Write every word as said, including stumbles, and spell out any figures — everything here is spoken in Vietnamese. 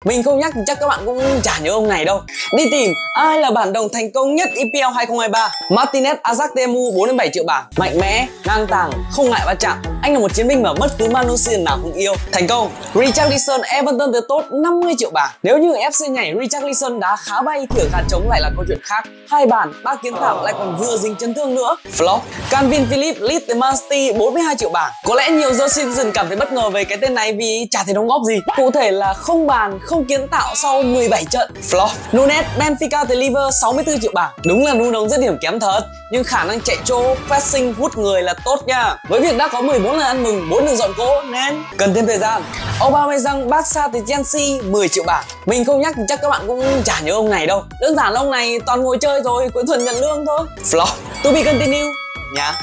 Mình không nhắc thì chắc các bạn cũng chả nhớ ông này đâu. Đi tìm ai là bản đồng thành công nhất e pê lờ hai không hai ba. Martinez Azartemu bốn đến bảy triệu bảng. Mạnh mẽ, ngang tàng, không ngại va chạm. Anh là một chiến binh mà bất cứ Manusian nào cũng yêu. Thành công. Richarlison Everton tới tốt năm mươi triệu bảng. Nếu như ép xê nhảy Richarlison đá khá bay thì ở gạt trống lại là câu chuyện khác. Hai bàn, ba kiến tạo lại còn vừa dính chấn thương nữa. Flop. Calvin Phillips Leeds Man City bốn mươi hai triệu bảng. Có lẽ nhiều The Citizen cảm thấy bất ngờ về cái tên này vì chả thấy đóng góp gì. Cụ thể là không bàn, không kiến tạo sau mười bảy trận. Flop. Nunes Benfica tới Liver sáu mươi tư triệu bảng. Đúng là Nunes rất điểm kém thật, nhưng khả năng chạy chỗ, pressing, hút người là tốt nha. Với việc đã có mười bốn lần ăn mừng, bốn lần dọn cỗ nên cần thêm thời gian. Aubameyang Barca tới Chelsea mười triệu bảng. Mình không nhắc thì chắc các bạn cũng chả nhớ ông này đâu. Đơn giản là ông này toàn ngồi chơi rồi, cuối tuần nhận lương thôi. Flop. To be continue nhá.